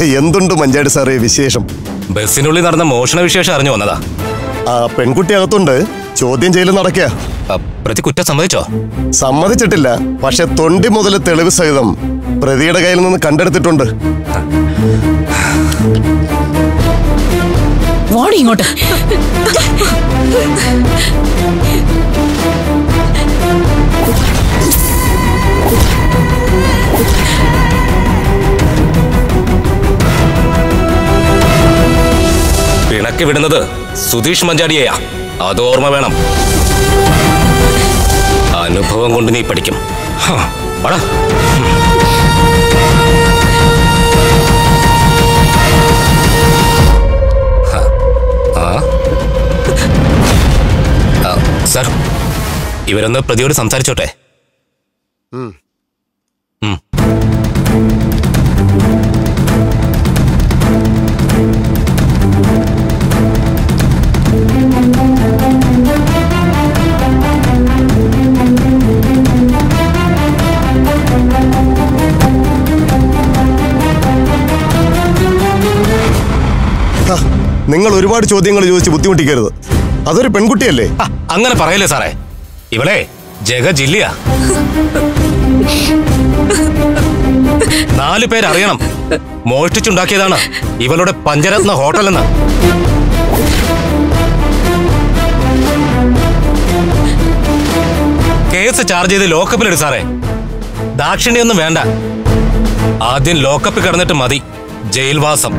എന്തുണ്ട് മഞ്ചാടി സാറേ വിശേഷം? ബസ്സിനുള്ളിൽ നടന്ന മോഷണ വിശേഷം അറിഞ്ഞു വന്നതാ. ആ പെൺകുട്ടി അകത്തുണ്ട്, ചോദ്യം ചെയ്യൽ നടക്കുക. പ്രതി കുറ്റം സമ്മതിച്ചോ? സമ്മതിച്ചിട്ടില്ല, പക്ഷെ തൊണ്ടി മുതൽ തെളിവ് സഹിതം പ്രതിയുടെ കയ്യിൽ നിന്ന് കണ്ടെടുത്തിട്ടുണ്ട്. ഇങ്ങോട്ട് പിണക്കി വിടുന്നത് സുധീഷ് മഞ്ചാടിയെയാ, അത് ഓർമ്മ വേണം. അനുഭവം കൊണ്ട് നീ പഠിക്കും. സർ, ഇവരൊന്ന് പ്രതിയോട് സംസാരിച്ചോട്ടെ. നിങ്ങൾ ഒരുപാട് ചോദ്യങ്ങൾ ചോദിച്ച് ബുദ്ധിമുട്ടിക്കരുത്. അതൊരു പെൺകുട്ടിയല്ലേ? അങ്ങനെ പറയല്ലേ സാറേ, ഇവളെ ജഗ ജില്ലയാ. 4 പേരറിയണം മോഷ്ടിച്ചുണ്ടാക്കിയതാണ് ഇവളുടെ പഞ്ചരത്ന ഹോട്ടൽ എന്ന്. കേസ് ചാർജ് ചെയ്ത് ലോക്കപ്പിലിട് സാറേ. ദാക്ഷിണ്യൊന്നും വേണ്ട, ആദ്യം ലോക്കപ്പിൽ കിടന്നിട്ട് മതി ജയിൽവാസം.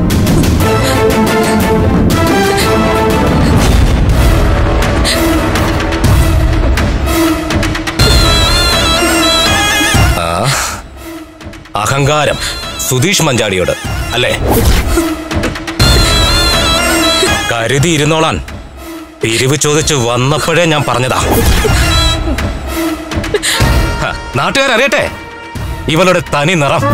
അഹങ്കാരം സുധീഷ് മഞ്ചാടിയോട് അല്ലേ? കരുതിയിരുന്നോളാൻ പിരിവ് ചോദിച്ചു വന്നപ്പോഴേ ഞാൻ പറഞ്ഞതാ. നാട്ടുകാരറിയട്ടെ ഇവളുടെ തനി നിറം.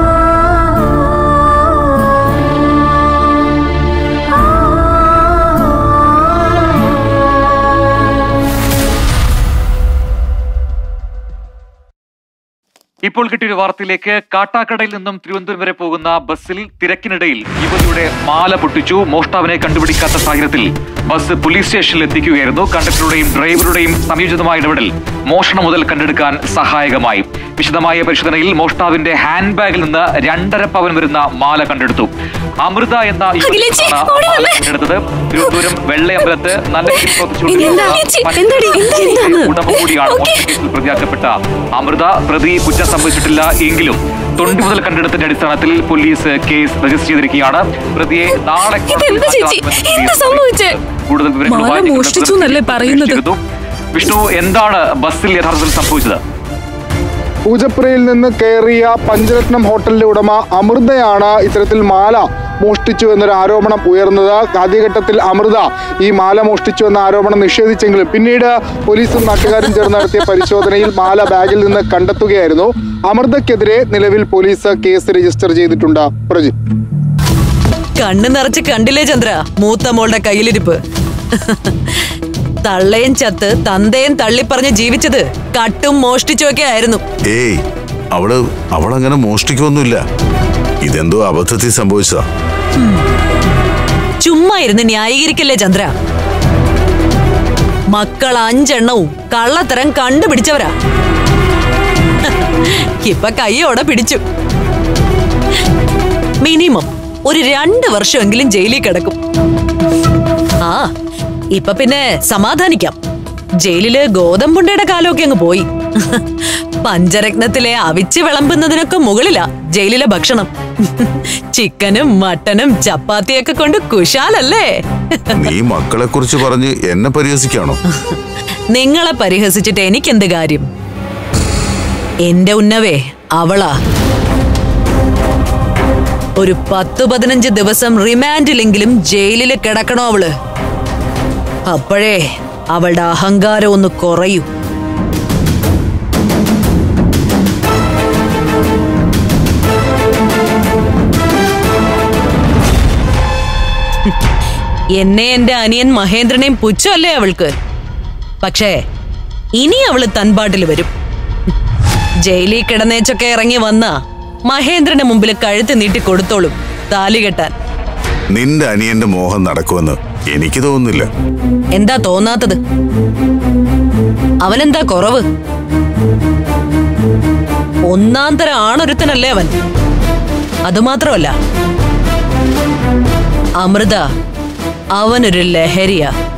ഇപ്പോൾ കിട്ടിയൊരു വാർത്തയിലേക്ക്. കാട്ടാക്കടയിൽ നിന്നും തിരുവനന്തപുരം വരെ പോകുന്ന ബസ്സിൽ തിരക്കിനിടയിൽ യുവതിയുടെ മാല പൊട്ടിച്ചു. മോഷ്ടാവിനെ കണ്ടുപിടിക്കാത്ത സാഹചര്യത്തിൽ ബസ് പോലീസ് സ്റ്റേഷനിൽ എത്തിക്കുകയായിരുന്നു. കണ്ടക്ടറുടെയും ഡ്രൈവറുടെയും സംയോജിതമായ ഇടപെടൽ മോഷണം മുതൽ കണ്ടെടുക്കാൻ സഹായകമായി. വിശദമായ പരിശോധനയിൽ മോഷ്ടാവിന്റെ ഹാൻഡ് ബാഗിൽ നിന്ന് 2.5 പവൻ വരുന്ന മാല കണ്ടെടുത്തു. അമൃത എന്ന കണ്ടെടുത്തത് തിരുവനന്തപുരം വെള്ളയമ്പലത്ത് നല്ല ഉടമ കൂടിയാണ് കേസിൽ പ്രതിയാക്കപ്പെട്ട അമൃത. പ്രതി കുറ്റം സംഭവിച്ചിട്ടില്ല എങ്കിലും തൊണ്ടി മുതൽ കണ്ടെടുത്തിന്റെ അടിസ്ഥാനത്തിൽ പോലീസ് കേസ് രജിസ്റ്റർ ചെയ്തിരിക്കുകയാണ്. പ്രതിയെ നാളെ കൂടുതൽ വിവരങ്ങളുമായി. വിഷ്ണു, എന്താണ് ബസ്സിൽ യഥാർത്ഥത്തിൽ സംഭവിച്ചത്? പൂജപ്പുരയിൽ നിന്ന് കയറിയ പഞ്ചരത്നം ഹോട്ടലിലെ ഉടമ അമൃതയാണ് ഇത്തരത്തിൽ മാല മോഷ്ടിച്ചു എന്നൊരു ആരോപണം ഉയർന്നത്. ആദ്യഘട്ടത്തിൽ അമൃത ഈ മാല മോഷ്ടിച്ചു എന്ന ആരോപണം നിഷേധിച്ചെങ്കിലും പിന്നീട് പോലീസും നാട്ടുകാരും ചേർന്ന് നടത്തിയ പരിശോധനയിൽ മാല ബാഗിൽ നിന്ന് കണ്ടെത്തുകയായിരുന്നു. അമൃതയ്ക്കെതിരെ നിലവിൽ പോലീസ് കേസ് രജിസ്റ്റർ ചെയ്തിട്ടുണ്ട്. പ്രജി, കണ്ണു നിറച്ച് കണ്ടില്ലേ ചന്ദ്ര മൂത്ത മോളുടെ കയ്യിലിരിപ്പ്? തള്ളയും ചത്ത് തന്തയും തള്ളിപ്പറഞ്ഞ് ജീവിച്ചത് കട്ടും മോഷ്ടിച്ചുമൊക്കെ ആയിരുന്നു. ഏയ്, അവളങ്ങനെ മോഷ്ടിക്കൊന്നുമില്ല. ഇതെന്തോ അബദ്ധത്തിൽ സംഭവിച്ചതാ. ചുമ്മാ ഇരുന്ന് ന്യായീകരിക്കല്ലേ ചന്ദ്ര. മക്കൾ 5 എണ്ണവും കള്ളത്തരം കണ്ടുപിടിച്ചവരാ. ഇപ്പൊ കൈയോടെ പിടിച്ചു. മിനിമം ഒരു 2 വർഷമെങ്കിലും ജയിലിൽ കിടക്കും. ആ ഇപ്പൊ പിന്നെ സമാധാനിക്കാം. ജയിലില് ഗോതമ്പുണ്ടയുടെ കാലമൊക്കെ അങ്ങ് പോയി. പഞ്ചരത്നത്തിലെ അവിച്ച് വിളമ്പുന്നതിനൊക്കെ മുകളിലാ ജയിലിലെ ഭക്ഷണം. ചിക്കനും മട്ടനും ചപ്പാത്തിയൊക്കെ കൊണ്ട് കുശാലല്ലേ? നീ മക്കളെ കുറിച്ച് പറഞ്ഞ് എന്നെ പരിഹസിക്കാണോ? നിങ്ങളെ പരിഹസിച്ചിട്ട് എനിക്കെന്ത് കാര്യം? എന്റെ ഉന്നവേ അവളാ. ഒരു 10-15 ദിവസം റിമാൻഡിലെങ്കിലും ജയിലിൽ കിടക്കണോ അവള്? അപ്പോഴേ അവളുടെ അഹങ്കാരം ഒന്ന് കുറയൂ. എന്നെ എന്റെ അനിയൻ മഹേന്ദ്രനെയും പുച്ഛമല്ലേ അവൾക്ക്? പക്ഷേ ഇനി അവള് തൻപാട്ടിൽ വരും. ജയിലിൽ കിടന്നേച്ചൊക്കെ ഇറങ്ങി വന്ന മഹേന്ദ്രന്റെ മുമ്പിൽ കഴുത്ത് നീട്ടി കൊടുത്തോളും. താലി കെട്ടാൻ. നിന്റെ അനിയന്റെ മോഹം നടക്കുമെന്ന് എനിക്ക് തോന്നുന്നില്ല. എന്താ തോന്നാത്തത്? അവനെന്താ കുറവ്? ഒന്നാം തരം ആണൊരുത്തനല്ലേ അവൻ. അതുമാത്രമല്ല, അമൃത അവനൊരു ലഹരിയാ.